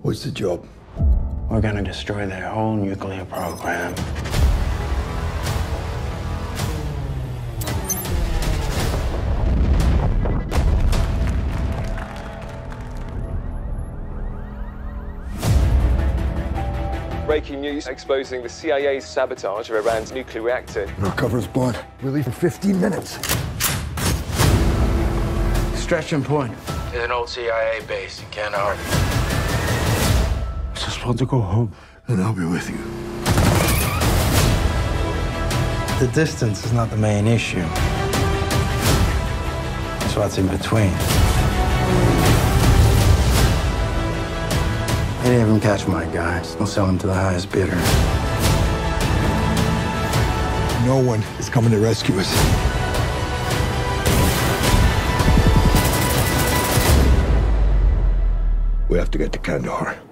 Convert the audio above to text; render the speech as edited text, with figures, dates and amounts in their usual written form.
What's the job? We're gonna destroy their whole nuclear program. Breaking news exposing the CIA's sabotage of Iran's nuclear reactor. Our cover's blown. We leave in 15 minutes. Extraction point is an old CIA base in Kandahar. I just want to go home, and I'll be with you. The distance is not the main issue. It's what's in between. Any of them catch my guys, we'll sell them to the highest bidder. No one is coming to rescue us. We have to get to Kandahar.